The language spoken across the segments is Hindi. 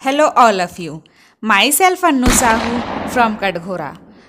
Hello all of you, myself Annu Sahu from Katghora.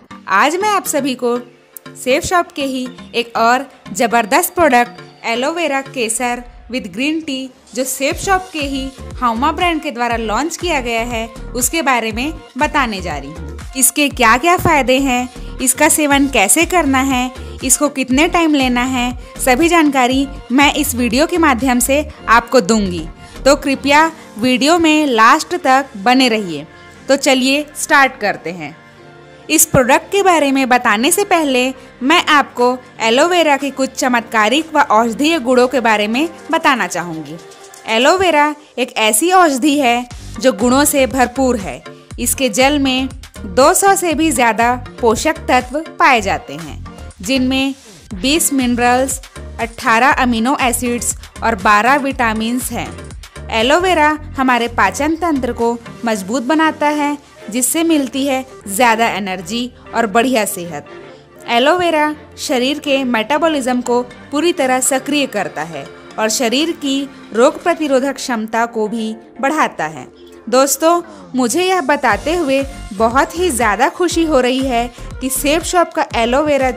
आज मैं आप सभी को सेफ शॉप के ही एक और ज़बरदस्त प्रोडक्ट एलोवेरा केसर विद ग्रीन टी जो सेफ शॉप के ही हाउमा ब्रांड के द्वारा लॉन्च किया गया है उसके बारे में बताने जा रही हूँ। इसके क्या क्या फ़ायदे हैं, इसका सेवन कैसे करना है, इसको कितने टाइम लेना है, सभी जानकारी मैं इस वीडियो के माध्यम से आपको दूंगी। तो कृपया वीडियो में लास्ट तक बने रहिए। तो चलिए स्टार्ट करते हैं। इस प्रोडक्ट के बारे में बताने से पहले मैं आपको एलोवेरा के कुछ चमत्कारिक व औषधीय गुणों के बारे में बताना चाहूँगी। एलोवेरा एक ऐसी औषधि है जो गुणों से भरपूर है। इसके जल में 200 से भी ज़्यादा पोषक तत्व पाए जाते हैं, जिनमें 20 मिनरल्स, 18 अमीनो एसिड्स और 12 विटामिन्स हैं। एलोवेरा हमारे पाचन तंत्र को मजबूत बनाता है, जिससे मिलती है ज़्यादा एनर्जी और बढ़िया सेहत। एलोवेरा शरीर के मेटाबॉलिज्म को पूरी तरह सक्रिय करता है और शरीर की रोग प्रतिरोधक क्षमता को भी बढ़ाता है। दोस्तों, मुझे यह बताते हुए बहुत ही ज़्यादा खुशी हो रही है कि सेफ शॉप का एलोवेरा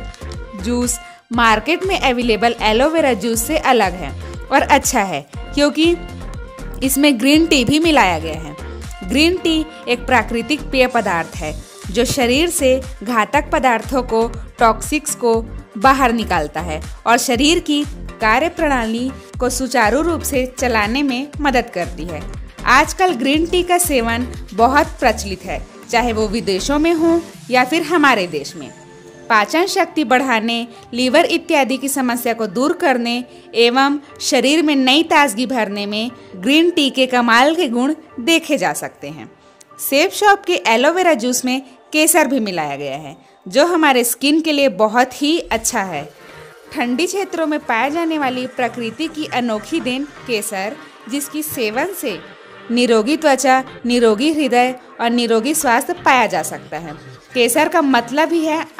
जूस मार्केट में अवेलेबल एलोवेरा जूस से अलग है और अच्छा है, क्योंकि इसमें ग्रीन टी भी मिलाया गया है। ग्रीन टी एक प्राकृतिक पेय पदार्थ है जो शरीर से घातक पदार्थों को, टॉक्सिक्स को बाहर निकालता है और शरीर की कार्यप्रणाली को सुचारू रूप से चलाने में मदद करती है। आजकल ग्रीन टी का सेवन बहुत प्रचलित है, चाहे वो विदेशों में हो या फिर हमारे देश में। पाचन शक्ति बढ़ाने, लीवर इत्यादि की समस्या को दूर करने एवं शरीर में नई ताजगी भरने में ग्रीन टी के कमाल के गुण देखे जा सकते हैं। सेफ शॉप के एलोवेरा जूस में केसर भी मिलाया गया है, जो हमारे स्किन के लिए बहुत ही अच्छा है। ठंडी क्षेत्रों में पाए जाने वाली प्रकृति की अनोखी देन केसर, जिसकी सेवन से निरोगी त्वचा, निरोगी हृदय और निरोगी स्वास्थ्य पाया जा सकता है। केसर का मतलब ही है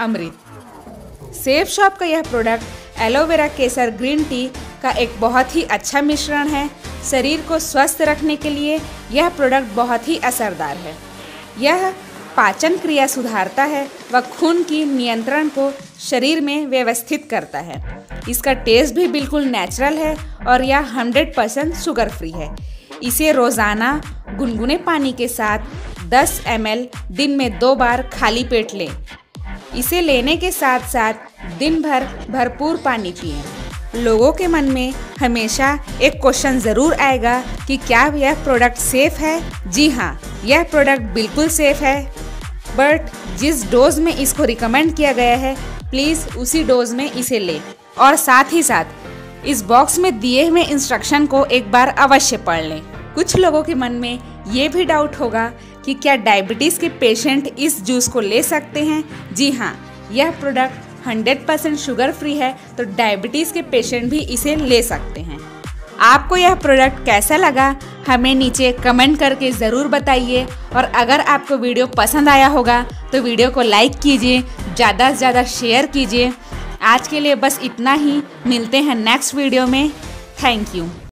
अमृत। सेफ शॉप का यह प्रोडक्ट एलोवेरा केसर ग्रीन टी का एक बहुत ही अच्छा मिश्रण है। शरीर को स्वस्थ रखने के लिए यह प्रोडक्ट बहुत ही असरदार है। यह पाचन क्रिया सुधारता है व खून की नियंत्रण को शरीर में व्यवस्थित करता है। इसका टेस्ट भी बिल्कुल नेचुरल है और यह 100% शुगर फ्री है। इसे रोज़ाना गुनगुने पानी के साथ 10 ml दिन में 2 बार खाली पेट लें। इसे लेने के साथ साथ दिन भर भरपूर पानी पिएं। लोगों के मन में हमेशा एक क्वेश्चन ज़रूर आएगा कि क्या यह प्रोडक्ट सेफ़ है। जी हाँ, यह प्रोडक्ट बिल्कुल सेफ़ है, बट जिस डोज में इसको रिकमेंड किया गया है प्लीज़ उसी डोज में इसे लें। और साथ ही साथ इस बॉक्स में दिए हुए इंस्ट्रक्शन को एक बार अवश्य पढ़ लें। कुछ लोगों के मन में ये भी डाउट होगा कि क्या डायबिटीज़ के पेशेंट इस जूस को ले सकते हैं। जी हाँ, यह प्रोडक्ट 100% शुगर फ्री है, तो डायबिटीज़ के पेशेंट भी इसे ले सकते हैं। आपको यह प्रोडक्ट कैसा लगा हमें नीचे कमेंट करके ज़रूर बताइए, और अगर आपको वीडियो पसंद आया होगा तो वीडियो को लाइक कीजिए, ज़्यादा से ज़्यादा शेयर कीजिए। आज के लिए बस इतना ही, मिलते हैं नेक्स्ट वीडियो में। Thank you.